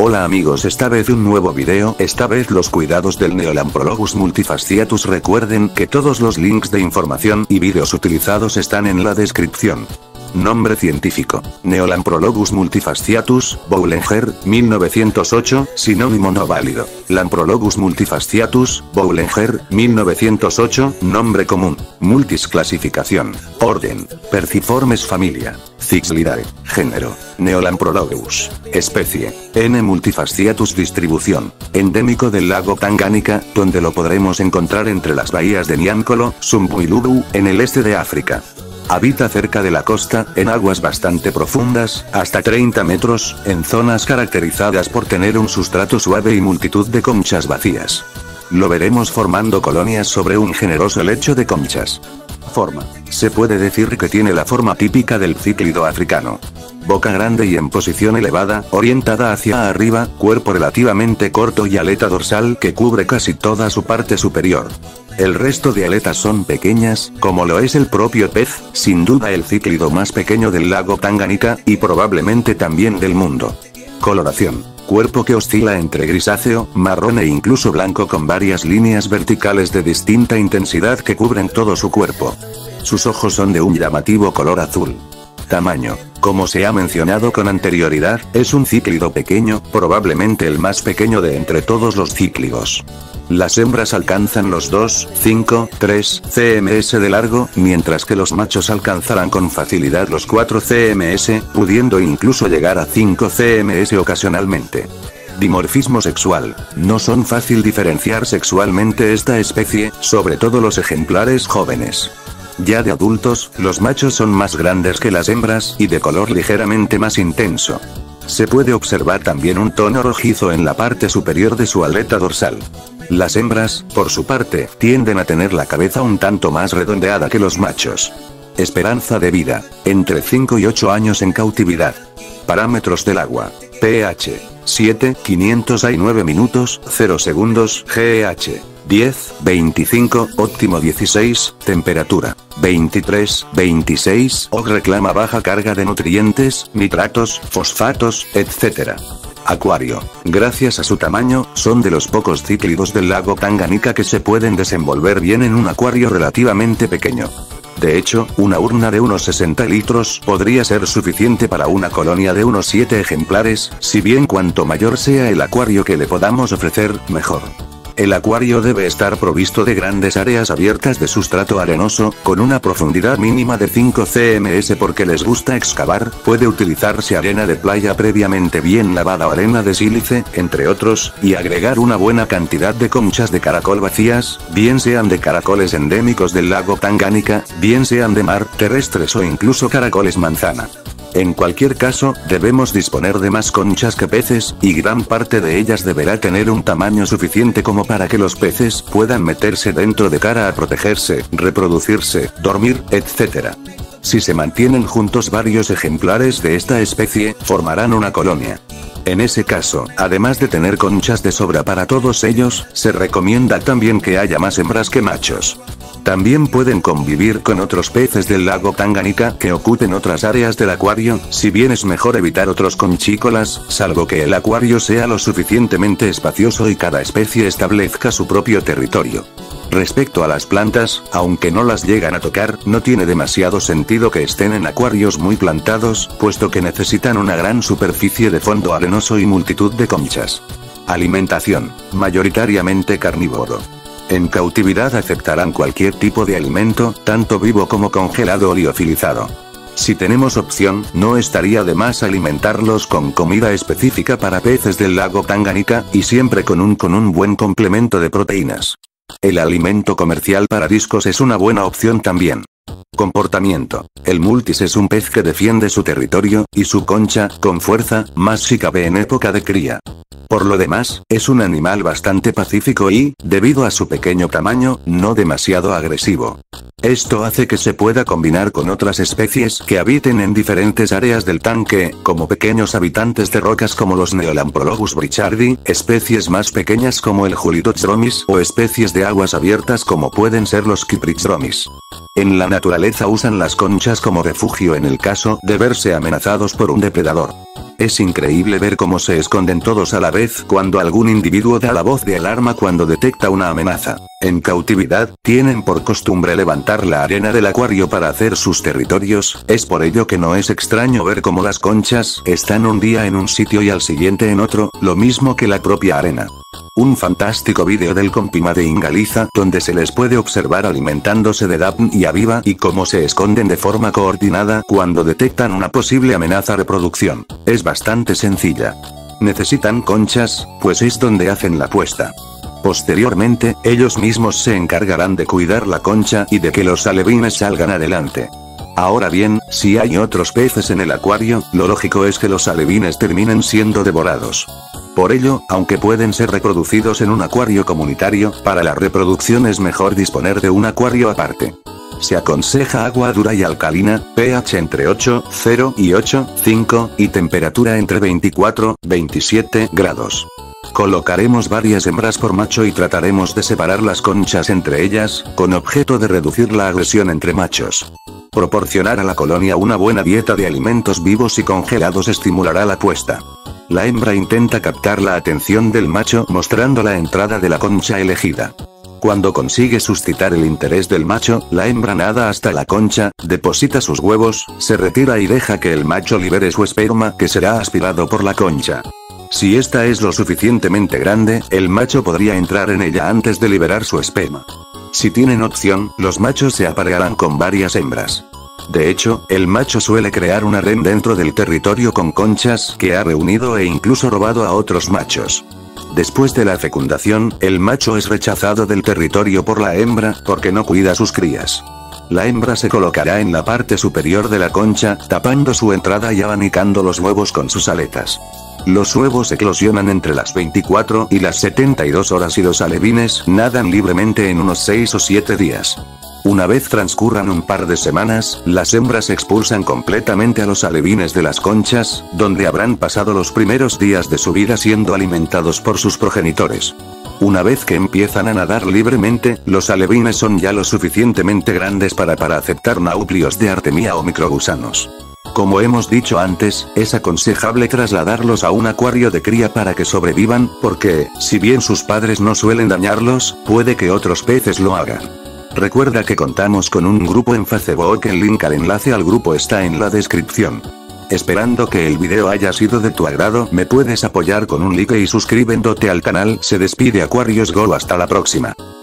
Hola amigos, esta vez un nuevo video, esta vez los cuidados del Neolamprologus multifasciatus. Recuerden que todos los links de información y vídeos utilizados están en la descripción. Nombre científico: Neolamprologus multifasciatus, Boulenger, 1908, sinónimo no válido. Lamprologus multifasciatus, Boulenger, 1908, nombre común. Multis clasificación. Orden: Perciformes familia. Cixlidae. Género: Neolamprologus. Especie: N. multifasciatus. Distribución: endémico del lago Tangánica, donde lo podremos encontrar entre las bahías de Niáncolo, Sumbu y Lubu, en el este de África. Habita cerca de la costa, en aguas bastante profundas, hasta 30 metros, en zonas caracterizadas por tener un sustrato suave y multitud de conchas vacías. Lo veremos formando colonias sobre un generoso lecho de conchas. Forma: se puede decir que tiene la forma típica del cíclido africano. Boca grande y en posición elevada, orientada hacia arriba, cuerpo relativamente corto y aleta dorsal que cubre casi toda su parte superior. El resto de aletas son pequeñas, como lo es el propio pez, sin duda el cíclido más pequeño del lago Tangánica, y probablemente también del mundo. Coloración: cuerpo que oscila entre grisáceo, marrón e incluso blanco con varias líneas verticales de distinta intensidad que cubren todo su cuerpo. Sus ojos son de un llamativo color azul. Tamaño: como se ha mencionado con anterioridad, es un cíclido pequeño, probablemente el más pequeño de entre todos los cíclidos. Las hembras alcanzan los 2, 5, 3 cms de largo, mientras que los machos alcanzarán con facilidad los 4 cms, pudiendo incluso llegar a 5 cms ocasionalmente. Dimorfismo sexual: no son fácil diferenciar sexualmente esta especie, sobre todo los ejemplares jóvenes. Ya de adultos, los machos son más grandes que las hembras y de color ligeramente más intenso. Se puede observar también un tono rojizo en la parte superior de su aleta dorsal. Las hembras, por su parte, tienden a tener la cabeza un tanto más redondeada que los machos. Esperanza de vida: entre 5 y 8 años en cautividad. Parámetros del agua: pH 7, 509 minutos, 0 segundos, GH 10, 25, óptimo 16, temperatura 23, 26, O reclama baja carga de nutrientes, nitratos, fosfatos, etc. Acuario: gracias a su tamaño, son de los pocos cíclidos del lago Tangánica que se pueden desenvolver bien en un acuario relativamente pequeño. De hecho, una urna de unos 60 litros podría ser suficiente para una colonia de unos 7 ejemplares, si bien cuanto mayor sea el acuario que le podamos ofrecer, mejor. El acuario debe estar provisto de grandes áreas abiertas de sustrato arenoso, con una profundidad mínima de 5 cms porque les gusta excavar. Puede utilizarse arena de playa previamente bien lavada o arena de sílice, entre otros, y agregar una buena cantidad de conchas de caracol vacías, bien sean de caracoles endémicos del lago Tangánica, bien sean de mar, terrestres o incluso caracoles manzana. En cualquier caso, debemos disponer de más conchas que peces, y gran parte de ellas deberá tener un tamaño suficiente como para que los peces puedan meterse dentro de cara a protegerse, reproducirse, dormir, etc. Si se mantienen juntos varios ejemplares de esta especie, formarán una colonia. En ese caso, además de tener conchas de sobra para todos ellos, se recomienda también que haya más hembras que machos. También pueden convivir con otros peces del lago Tangánica que ocupen otras áreas del acuario, si bien es mejor evitar otros conchícolas, salvo que el acuario sea lo suficientemente espacioso y cada especie establezca su propio territorio. Respecto a las plantas, aunque no las llegan a tocar, no tiene demasiado sentido que estén en acuarios muy plantados, puesto que necesitan una gran superficie de fondo arenoso y multitud de conchas. Alimentación: mayoritariamente carnívoro. En cautividad aceptarán cualquier tipo de alimento, tanto vivo como congelado o liofilizado. Si tenemos opción, no estaría de más alimentarlos con comida específica para peces del lago Tangánica, y siempre con un buen complemento de proteínas. El alimento comercial para discos es una buena opción también. Comportamiento: el multis es un pez que defiende su territorio y su concha con fuerza, más si cabe en época de cría. Por lo demás, es un animal bastante pacífico y, debido a su pequeño tamaño, no demasiado agresivo. Esto hace que se pueda combinar con otras especies que habiten en diferentes áreas del tanque, como pequeños habitantes de rocas como los Neolamprologus brichardi, especies más pequeñas como el Julitochromis o especies de aguas abiertas como pueden ser los Kyprichromis. En la naturaleza usan las conchas como refugio en el caso de verse amenazados por un depredador. Es increíble ver cómo se esconden todos a la vez cuando algún individuo da la voz de alarma cuando detecta una amenaza. En cautividad, tienen por costumbre levantar la arena del acuario para hacer sus territorios, es por ello que no es extraño ver cómo las conchas están un día en un sitio y al siguiente en otro, lo mismo que la propia arena. Un fantástico vídeo del Compimade in Galiza, donde se les puede observar alimentándose de Dapn y Aviva y cómo se esconden de forma coordinada cuando detectan una posible amenaza de reproducción. Es bastante sencilla. Necesitan conchas, pues es donde hacen la puesta. Posteriormente, ellos mismos se encargarán de cuidar la concha y de que los alevines salgan adelante. Ahora bien, si hay otros peces en el acuario, lo lógico es que los alevines terminen siendo devorados. Por ello, aunque pueden ser reproducidos en un acuario comunitario, para la reproducción es mejor disponer de un acuario aparte. Se aconseja agua dura y alcalina, pH entre 8,0 y 8,5, y temperatura entre 24-27 grados. Colocaremos varias hembras por macho y trataremos de separar las conchas entre ellas, con objeto de reducir la agresión entre machos. Proporcionar a la colonia una buena dieta de alimentos vivos y congelados estimulará la puesta. La hembra intenta captar la atención del macho mostrando la entrada de la concha elegida. Cuando consigue suscitar el interés del macho, la hembra nada hasta la concha, deposita sus huevos, se retira y deja que el macho libere su esperma que será aspirado por la concha. Si esta es lo suficientemente grande, el macho podría entrar en ella antes de liberar su esperma. Si tienen opción, los machos se aparearán con varias hembras. De hecho, el macho suele crear un harén dentro del territorio con conchas que ha reunido e incluso robado a otros machos. Después de la fecundación, el macho es rechazado del territorio por la hembra porque no cuida a sus crías. La hembra se colocará en la parte superior de la concha, tapando su entrada y abanicando los huevos con sus aletas. Los huevos eclosionan entre las 24 y las 72 horas y los alevines nadan libremente en unos 6 o 7 días. Una vez transcurran un par de semanas, las hembras expulsan completamente a los alevines de las conchas, donde habrán pasado los primeros días de su vida siendo alimentados por sus progenitores. Una vez que empiezan a nadar libremente, los alevines son ya lo suficientemente grandes para aceptar nauplios de artemia o microgusanos. Como hemos dicho antes, es aconsejable trasladarlos a un acuario de cría para que sobrevivan, porque, si bien sus padres no suelen dañarlos, puede que otros peces lo hagan. Recuerda que contamos con un grupo en Facebook, el link al enlace al grupo está en la descripción. Esperando que el video haya sido de tu agrado, me puedes apoyar con un like y suscribiéndote al canal. Se despide Aquarius Go, hasta la próxima.